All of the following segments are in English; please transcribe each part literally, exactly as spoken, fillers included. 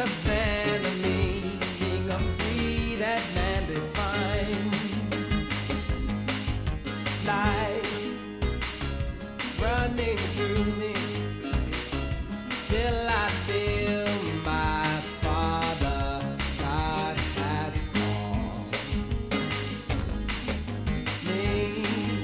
than the meaning of free that man defines. Life running through me till I feel my Father God has called me,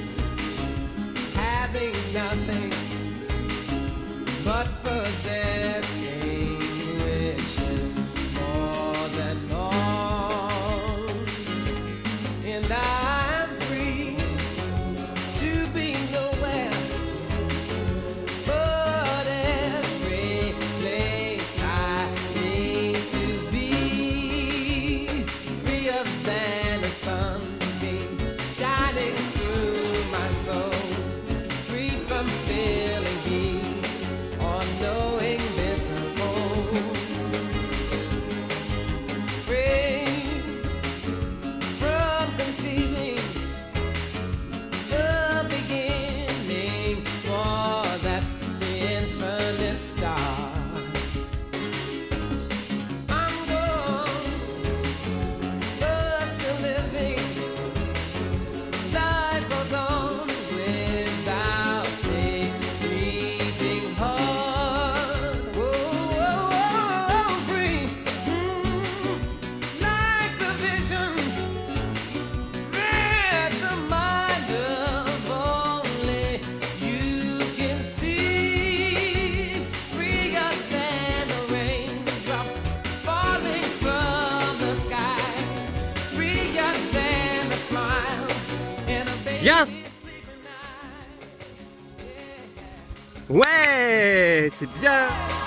having nothing but possessing riches more than all, and I'm free to be nowhere but every place I need to be, freer than a sunbeam shining through my soul, free from feeling heat or knowing bitter cold, free from conceiving the beginning, for that's the infinite star. I'm gone, but still living. Life goes on without a beating heart. Whoa, whoa, whoa, free, mm, like the vision that the mind of only you can see, freer than a raindrop falling from the sky, freer than a smile in a Viens. baby's sleeping eye. Ouais, c'est bien.